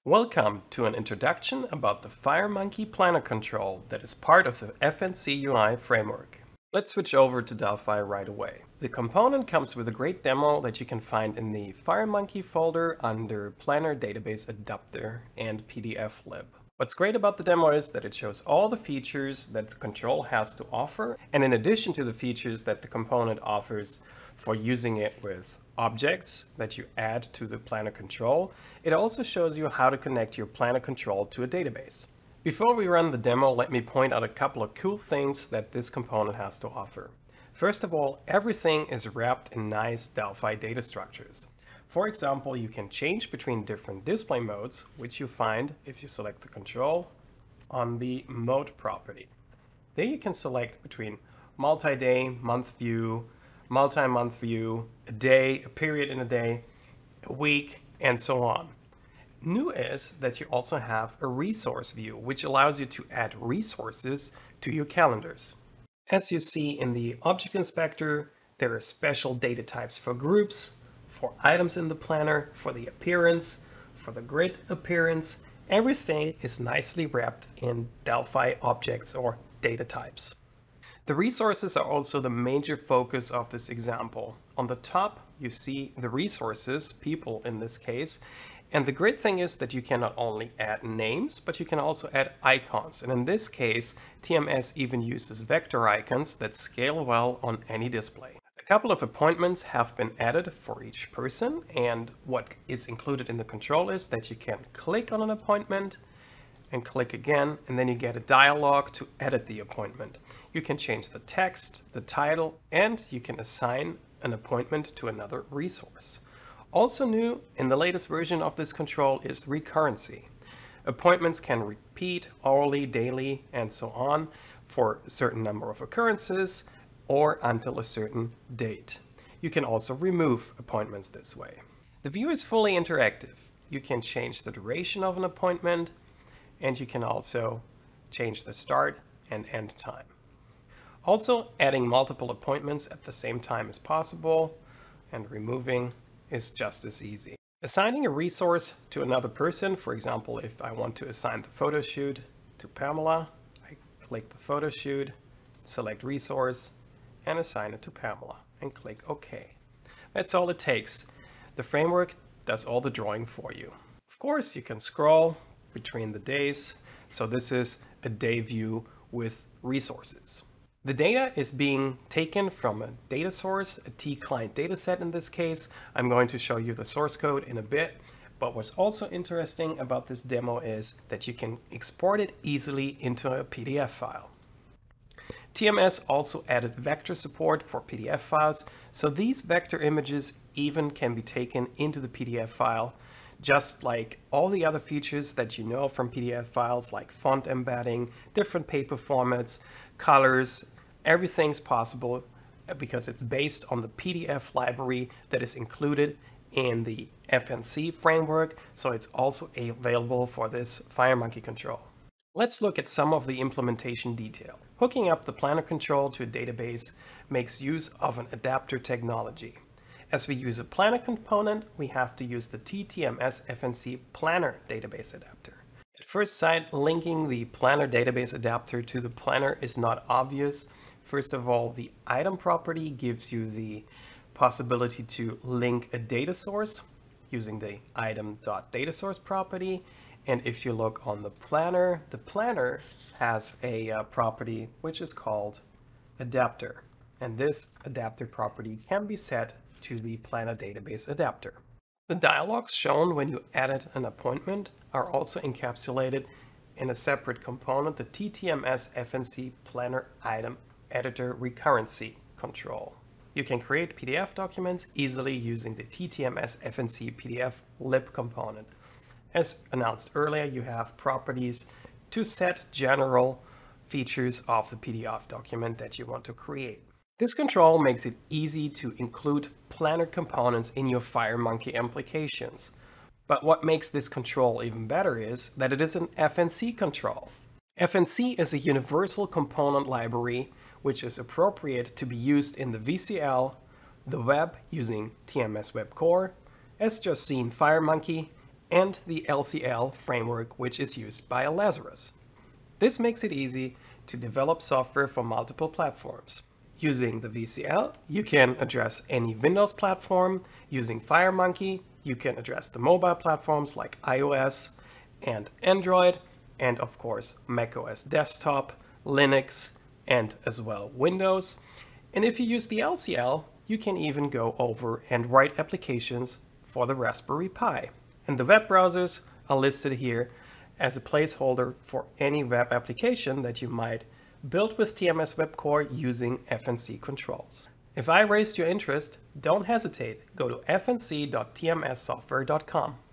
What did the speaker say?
Welcome to an introduction about the FireMonkey Planner Control that is part of the FNC UI framework. Let's switch over to Delphi right away. The component comes with a great demo that you can find in the FireMonkey folder under Planner Database Adapter and PDF Lib. What's great about the demo is that it shows all the features that the control has to offer, and in addition to the features that the component offers for using it with objects that you add to the planner control, it also shows you how to connect your planner control to a database. Before we run the demo, let me point out a couple of cool things that this component has to offer. First of all, everything is wrapped in nice Delphi data structures. For example, you can change between different display modes, which you find if you select the control on the mode property. There you can select between multi-day, month view, multi-month view, a day, a period in a day, a week, and so on. New is that you also have a resource view, which allows you to add resources to your calendars. As you see in the Object Inspector, there are special data types for groups, for items in the planner, for the appearance, for the grid appearance. Everything is nicely wrapped in Delphi objects or data types. The resources are also the major focus of this example. On the top, you see the resources, people in this case, and the great thing is that you can not only add names, but you can also add icons. And in this case, TMS even uses vector icons that scale well on any display. A couple of appointments have been added for each person, and what is included in the control is that you can click on an appointment and click again, and then you get a dialog to edit the appointment. You can change the text, the title, and you can assign an appointment to another resource. Also new in the latest version of this control is recurrency. Appointments can repeat hourly, daily, and so on for a certain number of occurrences or until a certain date. You can also remove appointments this way. The view is fully interactive. You can change the duration of an appointment, and you can also change the start and end time. Also, adding multiple appointments at the same time is possible, and removing is just as easy. Assigning a resource to another person, for example, if I want to assign the photo shoot to Pamela, I click the photo shoot, select resource, and assign it to Pamela, and click OK. That's all it takes. The framework does all the drawing for you. Of course, you can scroll between the days, so this is a day view with resources. The data is being taken from a data source, a T-client dataset in this case. I'm going to show you the source code in a bit, but what's also interesting about this demo is that you can export it easily into a PDF file. TMS also added vector support for PDF files, so these vector images even can be taken into the PDF file, just like all the other features that you know from PDF files like font embedding, different paper formats, colors. Everything's possible because it's based on the PDF library that is included in the FNC framework, so it's also available for this FireMonkey control. Let's look at some of the implementation detail. Hooking up the planner control to a database makes use of an adapter technology. As we use a planner component, we have to use the TMS FNC Planner Database Adapter. At first sight, linking the Planner Database Adapter to the planner is not obvious. First of all, the item property gives you the possibility to link a data source using the item.dataSource property. And if you look on the planner has a property which is called adapter. And this adapter property can be set to the Planner Database Adapter. The dialogs shown when you added an appointment are also encapsulated in a separate component, the TMS FNC Planner Item Editor Recurrency control. You can create PDF documents easily using the TMS FNC PDF lib component. As announced earlier, you have properties to set general features of the PDF document that you want to create. This control makes it easy to include planner components in your FireMonkey applications. But what makes this control even better is that it is an FNC control. FNC is a universal component library which is appropriate to be used in the VCL, the web using TMS Web Core, as just seen FireMonkey, and the LCL framework, which is used by Lazarus. This makes it easy to develop software for multiple platforms. Using the VCL, you can address any Windows platform. Using FireMonkey, you can address the mobile platforms like iOS and Android, and of course macOS desktop, Linux, and as well Windows. And if you use the LCL, you can even go over and write applications for the Raspberry Pi. And the web browsers are listed here as a placeholder for any web application that you might build with TMS Web Core using FNC controls. If I raised your interest, don't hesitate. Go to fnc.tmssoftware.com.